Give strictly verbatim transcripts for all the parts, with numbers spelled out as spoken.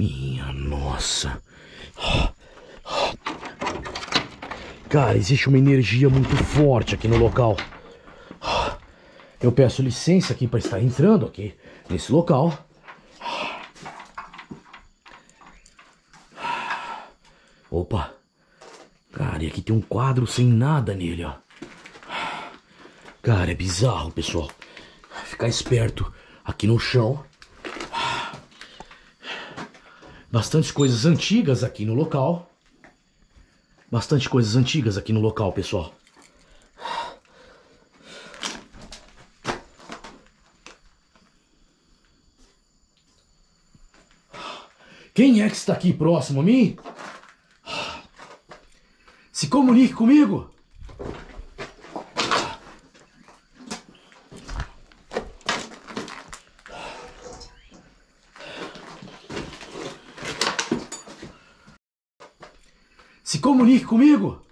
Minha nossa. Cara, existe uma energia muito forte aqui no local. Eu peço licença aqui para estar entrando aqui nesse local. Opa. Cara, e aqui tem um quadro sem nada nele, ó. Cara, é bizarro, pessoal. Ficar esperto aqui no chão. Bastante coisas antigas aqui no local. Bastante coisas antigas aqui no local, pessoal. Quem é que está aqui próximo a mim? Se comunique comigo. Se comunique comigo.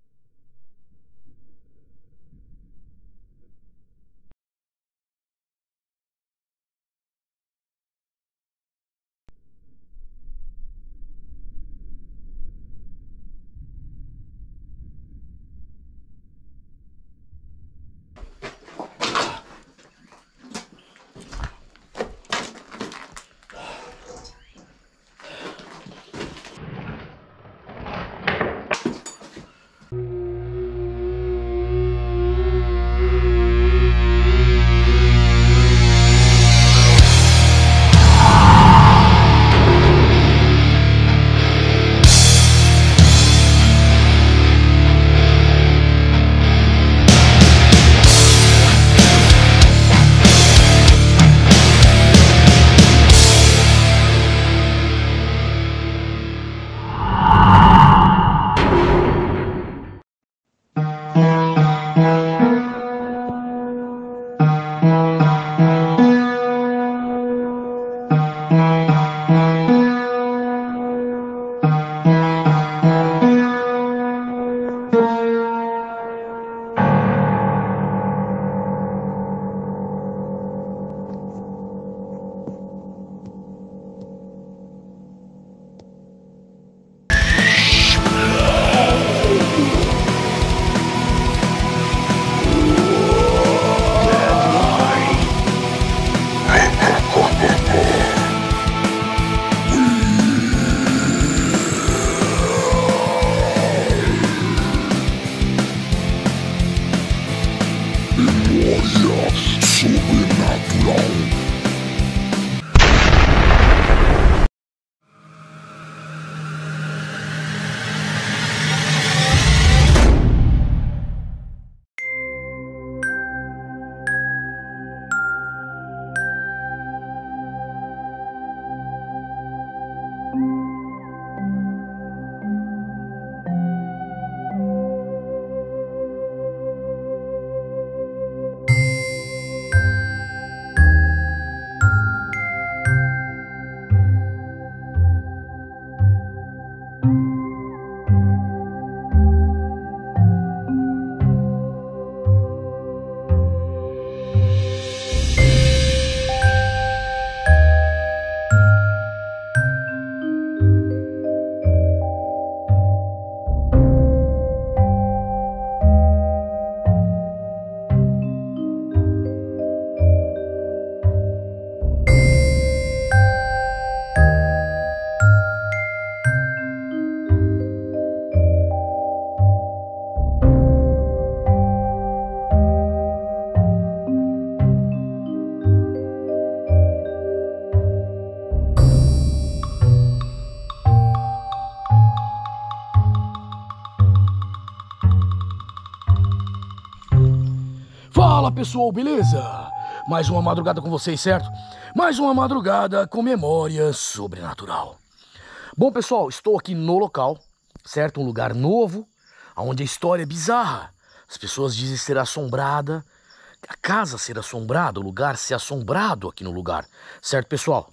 Fala pessoal, beleza? Mais uma madrugada com vocês, certo? Mais uma madrugada com memória sobrenatural. Bom pessoal, estou aqui no local, certo? Um lugar novo, onde a história é bizarra. As pessoas dizem ser assombrada, a casa ser assombrada, o lugar ser assombrado aqui no lugar. Certo pessoal?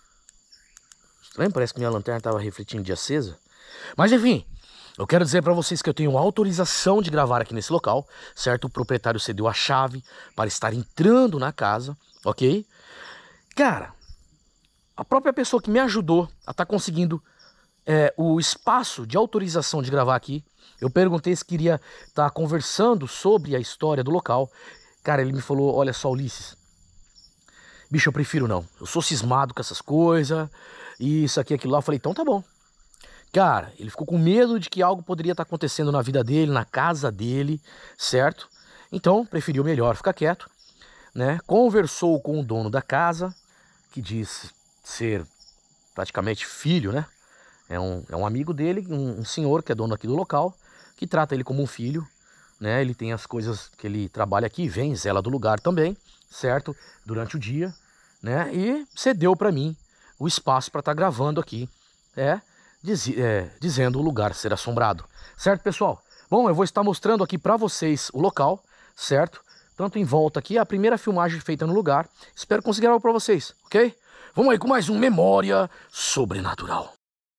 Estranho, parece que minha lanterna estava refletindo de acesa. Mas enfim, eu quero dizer para vocês que eu tenho autorização de gravar aqui nesse local, certo? O proprietário cedeu a chave para estar entrando na casa, ok? Cara, a própria pessoa que me ajudou a estar conseguindo é, o espaço de autorização de gravar aqui, eu perguntei se queria estar conversando sobre a história do local. Cara, ele me falou, olha só, Ulisses, bicho, eu prefiro não. Eu sou cismado com essas coisas, isso aqui, aquilo lá. Eu falei, então tá bom. Cara, ele ficou com medo de que algo poderia estar acontecendo na vida dele, na casa dele, certo? Então, preferiu melhor ficar quieto, né? Conversou com o dono da casa, que diz ser praticamente filho, né? É um, é um amigo dele, um, um senhor que é dono aqui do local, que trata ele como um filho, né? Ele tem as coisas que ele trabalha aqui, vem, zela do lugar também, certo? Durante o dia, né? E cedeu para mim o espaço para estar gravando aqui, é, diz, é, dizendo o lugar ser assombrado, certo, pessoal? Bom, eu vou estar mostrando aqui para vocês o local, certo? Tanto em volta aqui, a primeira filmagem feita no lugar. Espero conseguir algo para vocês, ok? Vamos aí com mais um Memória Sobrenatural.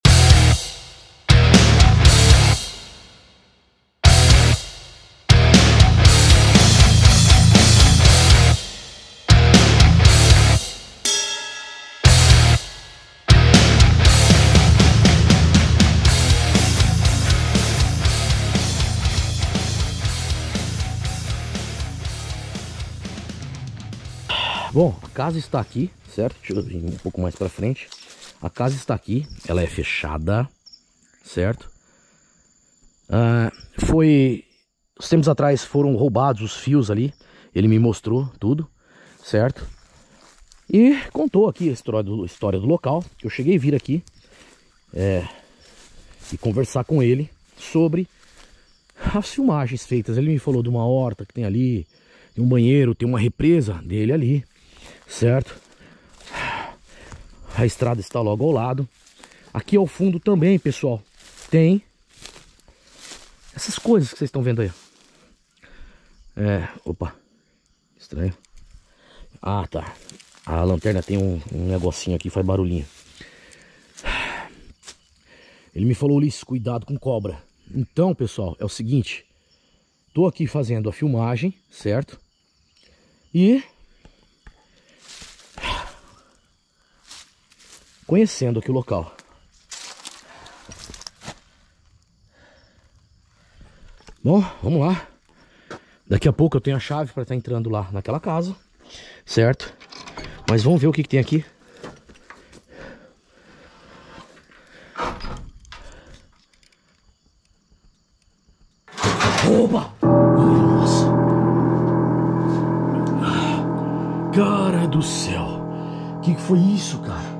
Bom, a casa está aqui, certo? Deixa eu vir um pouco mais para frente. A casa está aqui, ela é fechada, certo? Ah, foi... Uns tempos atrás foram roubados os fios ali. Ele me mostrou tudo, certo? E contou aqui a história do, história do local. Eu cheguei a vir aqui é, e conversar com ele sobre as filmagens feitas. Ele me falou de uma horta que tem ali, tem um banheiro, tem uma represa dele ali, certo? A estrada está logo ao lado. Aqui ao fundo também, pessoal, tem essas coisas que vocês estão vendo aí. É, opa, estranho. Ah, tá. A lanterna tem um, um negocinho aqui, faz barulhinho. Ele me falou, Ulisses, cuidado com cobra. Então, pessoal, é o seguinte. Tô aqui fazendo a filmagem, certo? E conhecendo aqui o local. Bom, vamos lá. Daqui a pouco eu tenho a chave para estar entrando lá naquela casa, certo? Mas vamos ver o que, que tem aqui. Opa! Nossa! Cara do céu! O que, que foi isso, cara?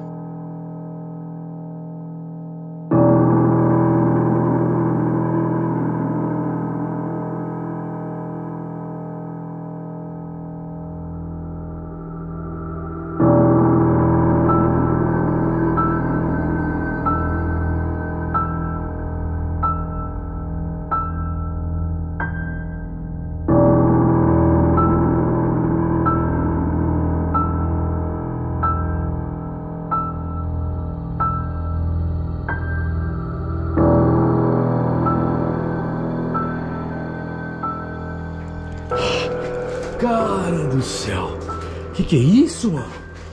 Cara do céu, que que é isso, mano?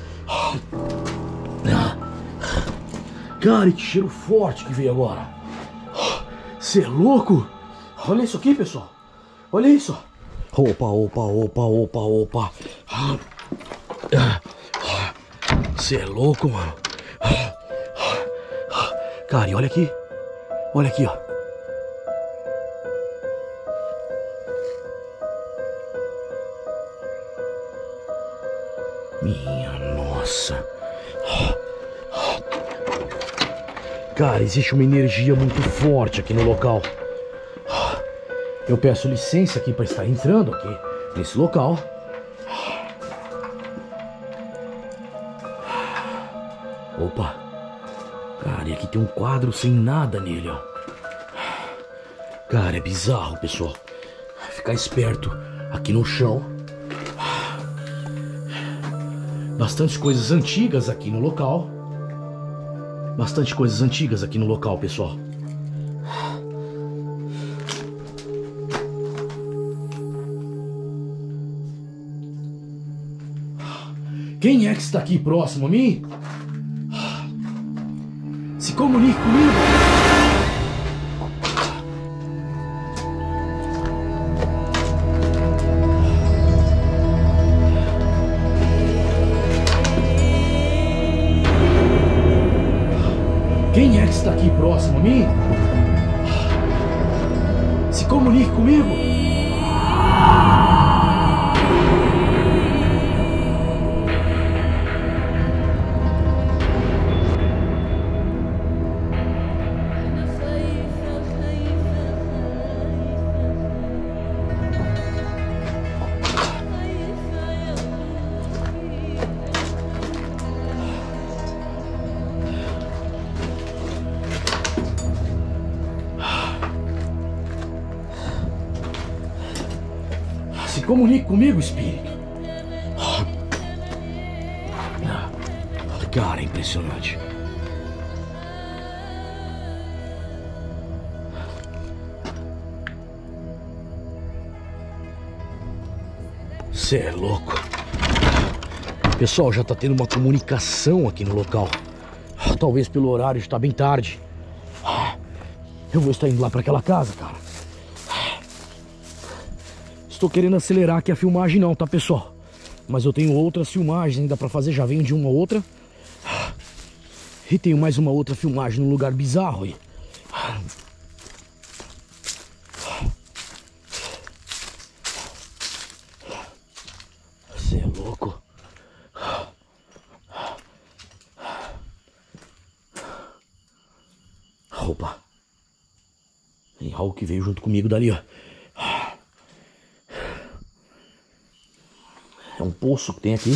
Cara, que cheiro forte que veio agora. Você é louco? Olha isso aqui, pessoal. Olha isso. Opa, opa, opa, opa, opa. Você é louco, mano. Cara, e olha aqui. Olha aqui, ó. Minha nossa. Cara, existe uma energia muito forte aqui no local. Eu peço licença aqui para estar entrando aqui nesse local. Opa. Cara, e aqui tem um quadro sem nada nele, ó. Cara, é bizarro, pessoal. Ficar esperto aqui no chão. Bastante coisas antigas aqui no local. Bastante coisas antigas aqui no local, pessoal. Quem é que está aqui próximo a mim? comunique comigo. Quem é que está aqui próximo a mim? Se comunique comigo. Se comunique comigo, espírito. Cara, impressionante. Cê é louco. Pessoal, já tá tendo uma comunicação aqui no local. Talvez pelo horário, está bem tarde. Eu vou estar indo lá para aquela casa, cara. Estou querendo acelerar aqui a filmagem não, tá, pessoal? Mas eu tenho outras filmagens ainda pra fazer, já venho de uma outra. E tenho mais uma outra filmagem num lugar bizarro aí. Você é louco? Opa. Tem algo que veio junto comigo dali, ó. É um poço que tem aqui.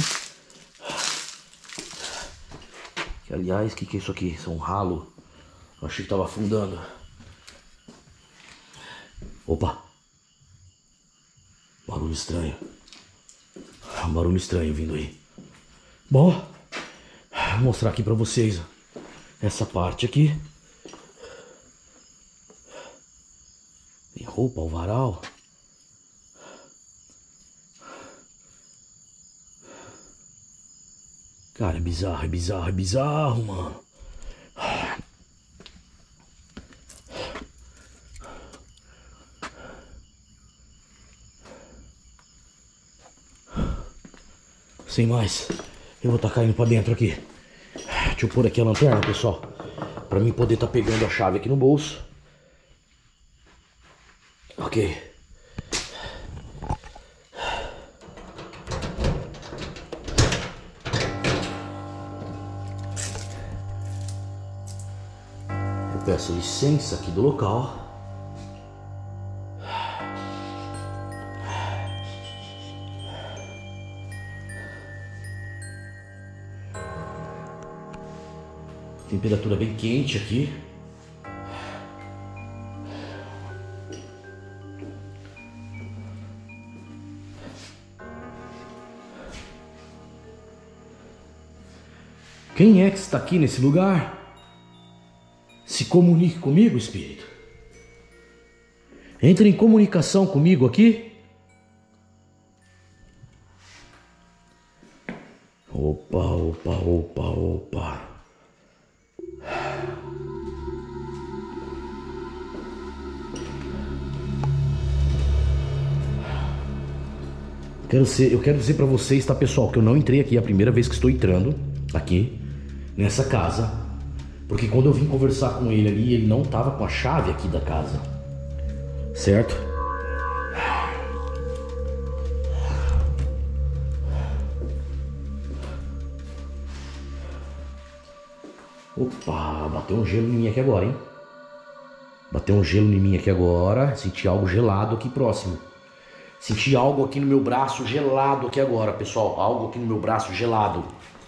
Que, aliás, o que, que é isso aqui? Isso é um ralo. Eu achei que tava afundando. Opa. Barulho estranho. Um barulho estranho vindo aí. Bom, vou mostrar aqui pra vocês ó. Essa parte aqui. Tem roupa, o varal. Cara, é bizarro, é bizarro, é bizarro, mano. Sem mais, eu vou estar caindo pra dentro aqui. Deixa eu pôr aqui a lanterna, pessoal. Pra mim poder estar pegando a chave aqui no bolso. Ok. Peço licença aqui do local. Temperatura bem quente aqui. Quem é que está aqui nesse lugar? Se comunique comigo, espírito. Entre em comunicação comigo aqui. Opa, opa, opa, opa. Quero ser, eu quero dizer pra vocês, tá, pessoal, que eu não entrei aqui, é a primeira vez que estou entrando aqui nessa casa. Porque quando eu vim conversar com ele ali, ele não tava com a chave aqui da casa. Certo? Opa, bateu um gelo em mim aqui agora, hein? Bateu um gelo em mim aqui agora. Senti algo gelado aqui próximo. Senti algo aqui no meu braço gelado aqui agora, pessoal. Algo aqui no meu braço gelado.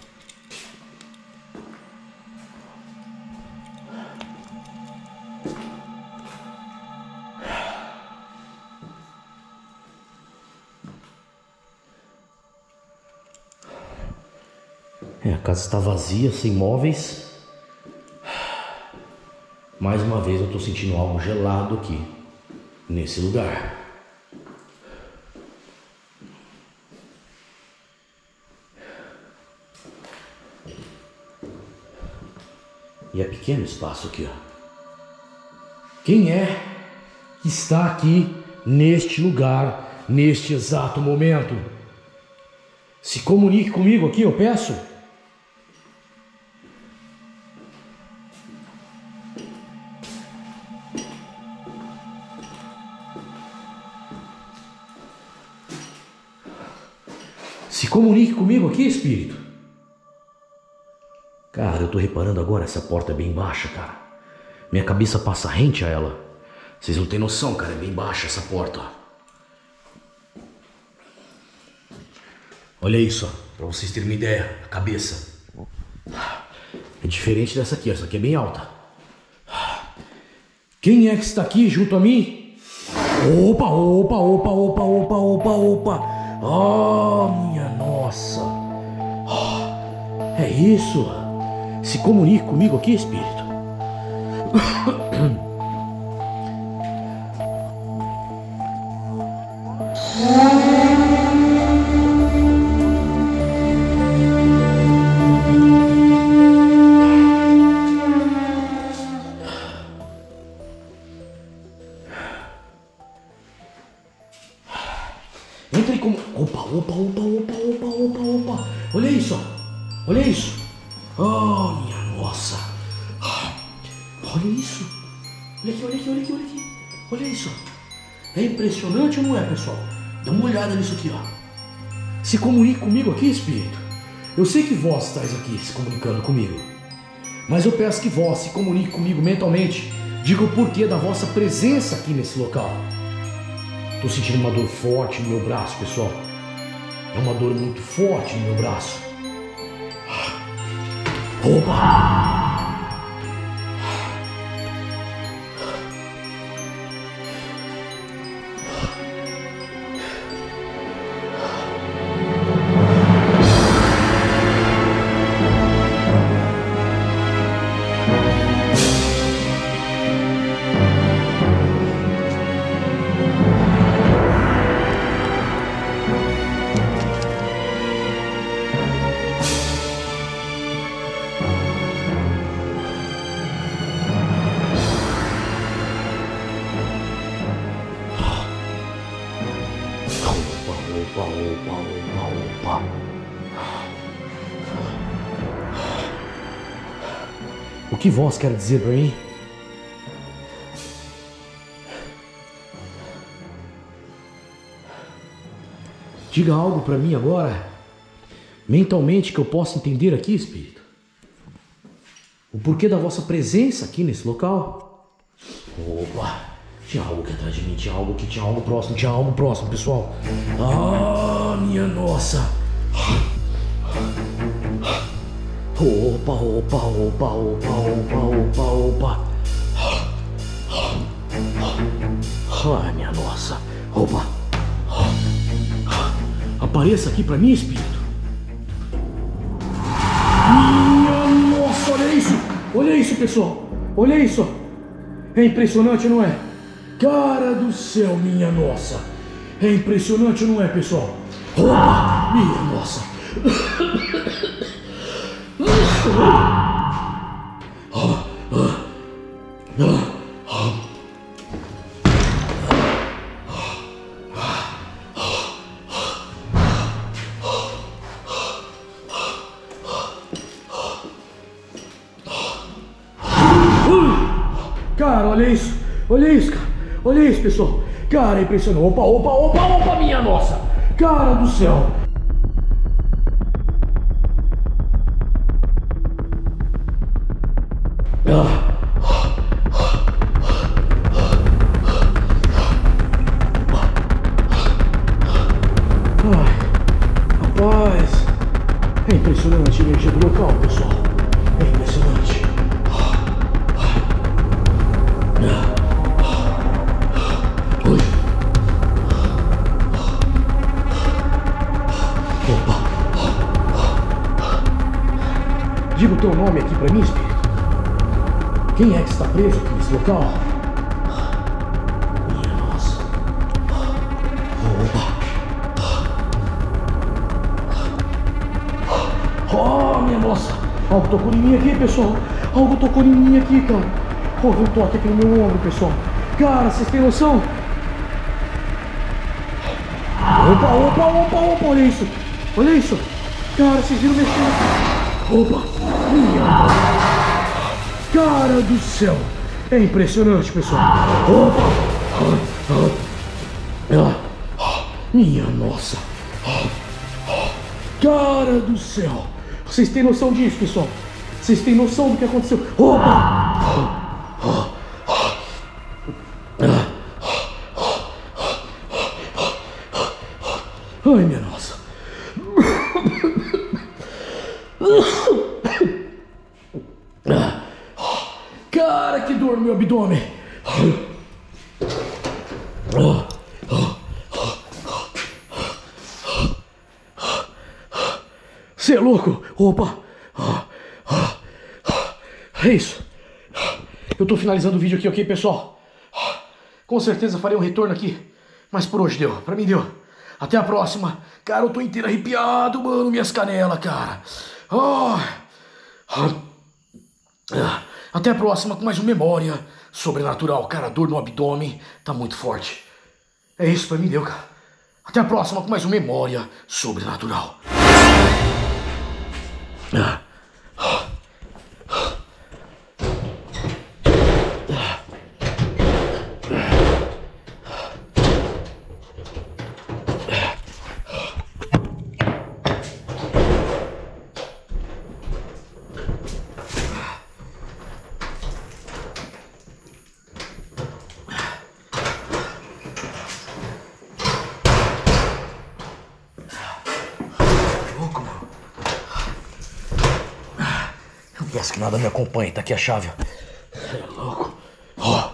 É, a casa está vazia, sem móveis. Mais uma vez eu estou sentindo algo gelado aqui, nesse lugar. E é pequeno o espaço aqui, ó. Quem é que está aqui neste lugar, neste exato momento? Se comunique comigo aqui, eu peço. Se comunique comigo aqui, espírito. Cara, eu tô reparando agora, essa porta é bem baixa, cara. Minha cabeça passa rente a ela. Vocês não têm noção, cara, é bem baixa essa porta, ó. Olha isso, ó, pra vocês terem uma ideia, a cabeça. É diferente dessa aqui, essa aqui é bem alta. Quem é que está aqui junto a mim? Opa, opa, opa, opa, opa, opa, opa. Oh, minha nossa. É isso. Se comunique comigo aqui, espírito. Entra aí como... Opa, opa, opa, opa, opa, opa, opa. Olha isso, ó. Olha isso. Oh, minha nossa. Olha isso. Olha aqui, olha aqui, olha aqui, olha aqui. Olha isso. É impressionante ou não é, pessoal? Dá uma olhada nisso aqui, ó. Se comunique comigo aqui, espírito. Eu sei que vós estáis aqui se comunicando comigo. Mas eu peço que vós se comunique comigo mentalmente. Diga o porquê da vossa presença aqui nesse local. Tô sentindo uma dor forte no meu braço, pessoal. É uma dor muito forte no meu braço. Opa! Opa, opa, opa, opa. O que vós quer dizer para mim? Diga algo para mim agora, mentalmente, que eu possa entender aqui, espírito. O porquê da vossa presença aqui nesse local. Opa! Tinha algo aqui atrás de mim, tinha algo aqui, tinha algo próximo, tinha algo próximo, pessoal. Ah, minha nossa. Opa, opa, opa, opa, opa, opa, opa. Ai, minha nossa. Opa. Apareça aqui pra mim, espírito. Minha nossa, olha isso. Olha isso, pessoal. Olha isso. É impressionante, não é? Cara do céu, minha nossa. É impressionante, não é, pessoal? Opa, minha nossa. Cara, olha isso. Olha isso, cara. Olha isso, pessoal. Cara, é impressionante. Opa, opa, opa, opa, minha nossa. Cara do céu. Ah. Ai, rapaz. É impressionante a energia do local, pessoal. É impressionante. Diga o teu nome aqui pra mim, espírito. Quem é que está preso aqui nesse local? Minha nossa. Opa. Oh, minha nossa. Algo tocou em mim aqui, pessoal. Algo tocou em mim aqui, cara. Houve um toque aqui no meu ombro, pessoal. Cara, vocês têm noção? Opa, opa, opa, opa, olha isso. Olha isso. Cara, vocês viram mexendo. Opa, minha. Cara do céu. É impressionante, pessoal. Opa. Minha nossa. Cara do céu. Vocês têm noção disso, pessoal? Vocês têm noção do que aconteceu? Opa! Ai, minha nossa. Cara, que dor no meu abdômen. Você é louco? Opa! É isso. Eu tô finalizando o vídeo aqui, ok, pessoal? Com certeza farei um retorno aqui. Mas por hoje deu. Pra mim deu. Até a próxima. Cara, eu tô inteiro arrepiado, mano. Minhas canelas, cara. Oh. Até a próxima com mais uma memória sobrenatural. Cara, a dor no abdômen tá muito forte. É isso, pra mim deu, cara. Até a próxima com mais uma memória sobrenatural. Ah. Peço que nada me acompanhe, tá aqui a chave. É louco. Oh.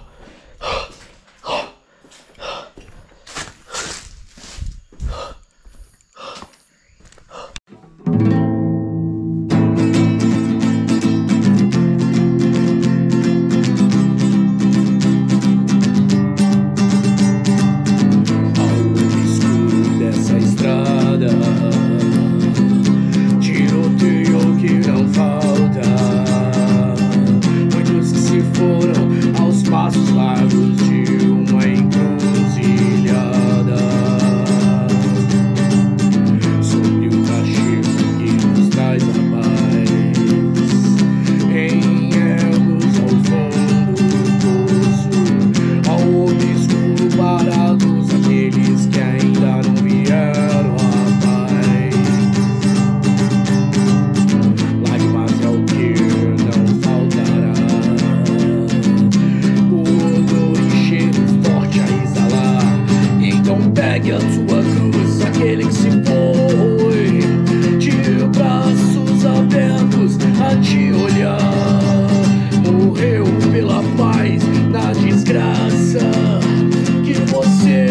Pegue a sua cruz, aquele que se foi, de braços abertos a te olhar. Morreu pela paz na desgraça que você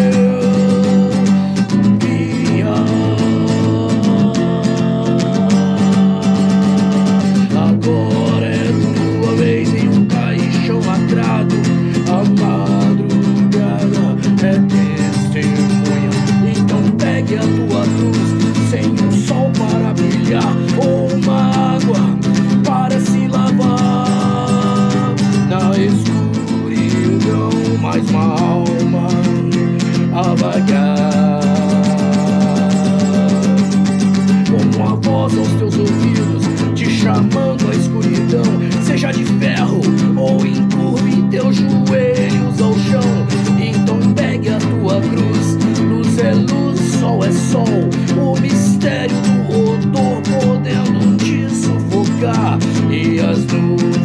via. Agora é tua vez em um caixão lacrado. A madrugada é testemunha. Então pegue a tua cruz sem um sol para brilhar ou uma água para se lavar. Na escuridão mais uma alma a vagar. Com uma voz aos teus ouvidos te chamando à escuridão, seja de ferro ou encurve teus joelhos ao chão. Então pegue a tua cruz, luz é luz, sol é sol, o mistério do odor podendo te sufocar e as nuvens